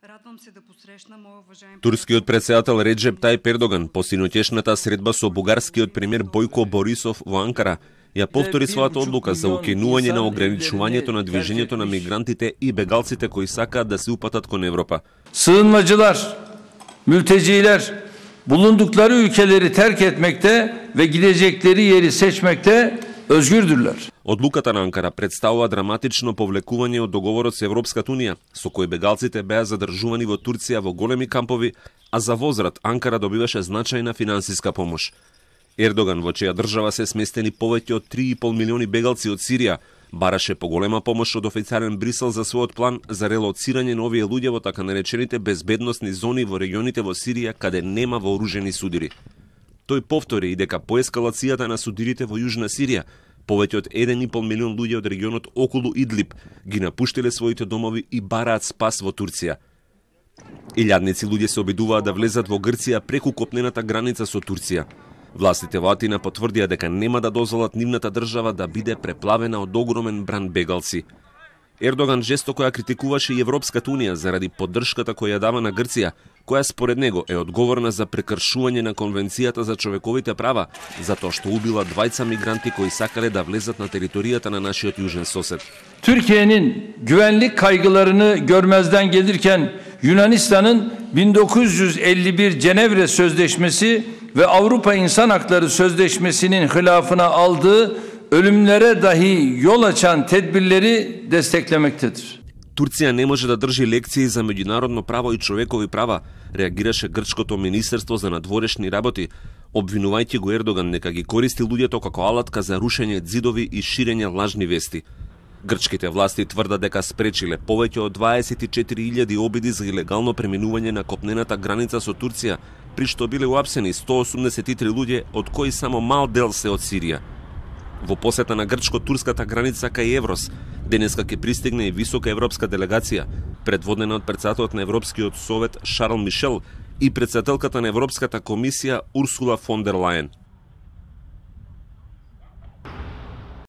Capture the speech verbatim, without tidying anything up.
Радвам се да посрещнам мој уважаем Турскиот председател Реджеп Тајип Ердоган по синоќешната средба со бугарскиот премиер Бојко Борисов во Анкара ја повтори својата одлука за укинување на ограничувањето на движењето на мигрантите и бегалците кои сакаат да се упатат кон Европа. Sığınmacılar, mülteciler bulundukları ülkeleri terk etmekte ve gidecekleri yeri seçmekte özgürdürler. Одлуката на Анкара представува драматично повлекување од договорот со Европската унија, со кој бегалците беа задржувани во Турција во големи кампови, а за возврат Анкара добиваше значајна финансиска помош. Ердоган, во чија држава се сместени повеќе од три и пол милиони бегалци од Сирија, бараше поголема помош од официјален Брисел за својот план за релоцирање на овие луѓе во така наречените безбедносни зони во регионите во Сирија каде нема вооружени судири. Тој повтори и дека по ескалацијата на судирите во Јужна Сирија, повеќе од еден и пол милион луѓе од регионот околу Идлиб ги напуштиле своите домови и бараат спас во Турција. Илјадници луѓе се обидуваат да влезат во Грција преку копнената граница со Турција. Властите во Атина потврдија дека нема да дозволат нивната држава да биде преплавена од огромен бран бегалци. Ердоган жестоко ја критикуваше и Европската унија заради поддршката која ја дава на Грција, која според него е одговорна за прекршување на Конвенцијата за човековите права, затоа што убила двајца мигранти кои сакале да влезат на територијата на нашиот јужен сосед. Türkiye'nin güvenlik kaygılarını görmezden gelirken Yunanistan'ın bin dokuz yüz elli bir Cenevre Sözleşmesi ve Avrupa İnsan Hakları Sözleşmesi'nin hilafına aldığı ölümlere dahi yol açan tedbirleri desteklemektedir. Турција не може да држи лекции за меѓународно право и човекови права, реагираше грчкото Министерство за надворешни работи, обвинувајќи го Ердоган нека ги користи луѓето како алатка за рушење ѕидови и ширење лажни вести. Грчките власти тврдат дека спречиле повеќе од дваесет и четири илјади обиди за илегално преминување на копнената граница со Турција, при што биле уапсени сто осумдесет и три луѓе, од кои само мал дел се од Сирија. Во посета на грчко-турската граница кај Еврос, денеска ќе пристигне и висока европска делегација, предводена од председателот на Европскиот совет Шарл Мишел и председателката на Европската комисија Урсула фон дер Лајен.